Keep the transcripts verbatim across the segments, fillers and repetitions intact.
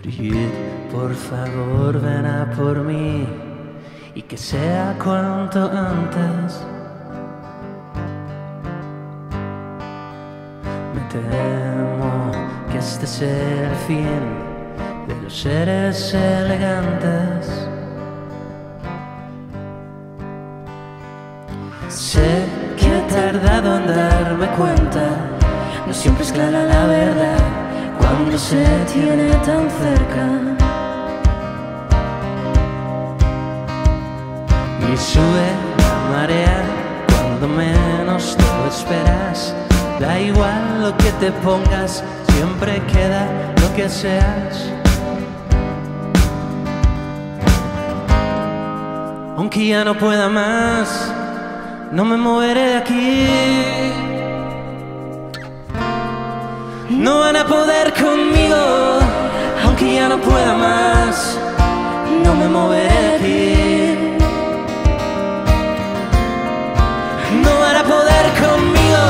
Brigitte, por favor ven a por mí y que sea cuanto antes. Me temo que este sea el fin de los seres elegantes. Sé que he tardado en darme cuenta, no siempre es clara la verdad cuando se tiene tan cerca. Y sube la marea cuando menos te lo esperas. Da igual lo que te pongas, siempre queda lo que seas. Aunque ya no pueda más, no me moveré de aquí. No van a poder conmigo, aunque ya no pueda más, no me moveré de aquí. No van a poder conmigo.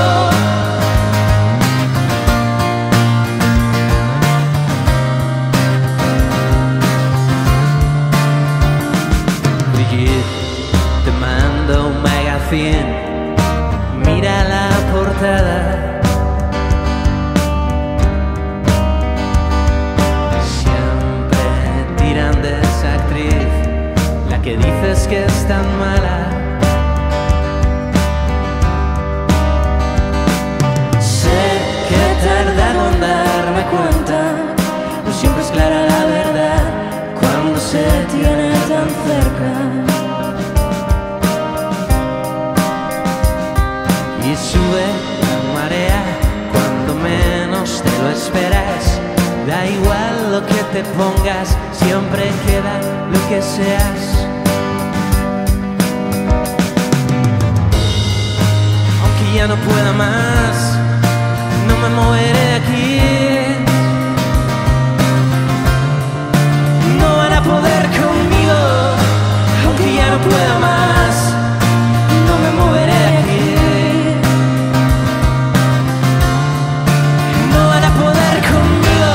Brigitte, te mando un magazine, mira la portada. Que dices que es tan mala. Sé que he tardado en darme cuenta, no siempre es clara la verdad cuando se tiene tan cerca. Y sube la marea cuando menos te lo esperas. Da igual lo que te pongas, siempre queda lo que seas. Ya no pueda más, no me moveré de aquí. No van a poder conmigo, aunque ya no pueda más, no me moveré de aquí. No van a poder conmigo.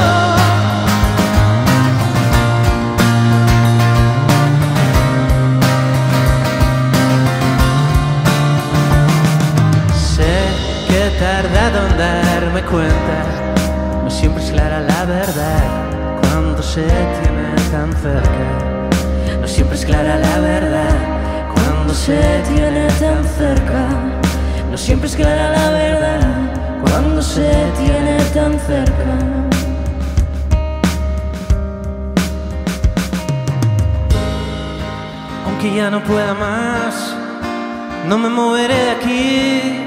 He tardado en darme cuenta, no siempre es clara la verdad cuando se tiene tan cerca. No siempre es clara la verdad cuando se tiene tan cerca. No siempre es clara la verdad cuando se tiene tan cerca. Aunque ya no pueda más, no me moveré de aquí.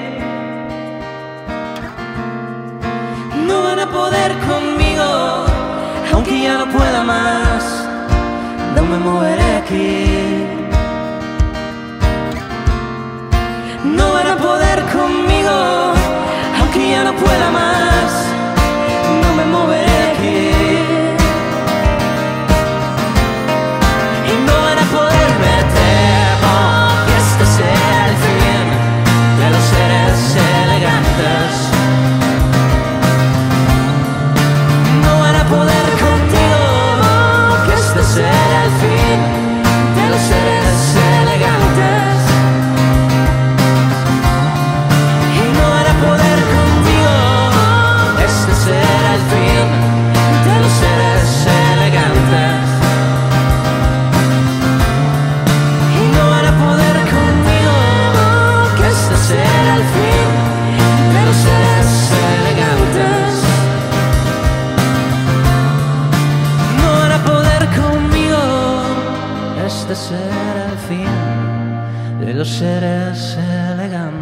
No van a poder conmigo, aunque ya no pueda más, no me moveré de aquí. No van a poder conmigo, aunque ya no pueda más, no me moveré de aquí. Y no van a poder, me temo que este sea el fin de los seres elegantes. Poder contigo, que este será el fin de los seres elegantes. Y no van a poder contigo, este será el fin de los seres elegantes. Y no van a poder contigo, que este será el fin de los seres elegantes. Este será el fin de los seres elegantes.